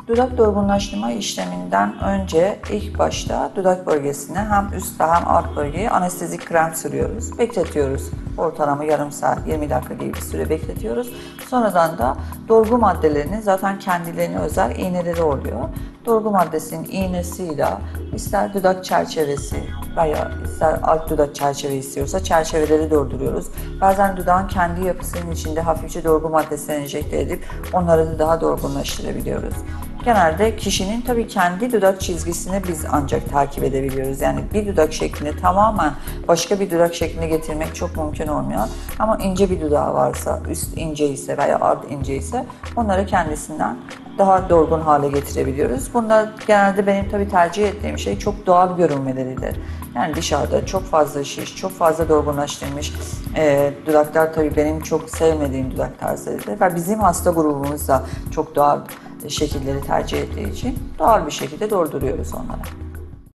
Dudak dolgunlaştırma işleminden önce ilk başta dudak bölgesine hem üst hem alt bölgeye anestezik krem sürüyoruz. Bekletiyoruz. Ortalama yarım saat, 20 dakika gibi bir süre bekletiyoruz. Sonradan da dolgu maddelerinin zaten kendilerine özel iğneleri oluyor. Dolgu maddesinin iğnesiyle ister dudak çerçevesi veya ister alt dudak çerçeve istiyorsa çerçeveleri dolduruyoruz. Bazen dudağın kendi yapısının içinde hafifçe dolgu maddesi enjekte edip onları da daha dolgunlaştırabiliyoruz. Genelde kişinin tabii kendi dudak çizgisini biz ancak takip edebiliyoruz. Yani bir dudak şeklini tamamen başka bir dudak şekline getirmek çok mümkün olmuyor. Ama ince bir dudağı varsa, üst ince ise veya alt ince ise onları kendisinden daha dolgun hale getirebiliyoruz. Bunlar genelde benim tabii tercih ettiğim şey çok doğal görünmeleridir. Yani dışarıda çok fazla şiş, çok fazla dolgunlaştırmış dudaklar tabii benim çok sevmediğim dudak tarzlarıdır. Ve bizim hasta grubumuz da çok doğal şekilleri tercih ettiği için doğal bir şekilde dolduruyoruz onlara.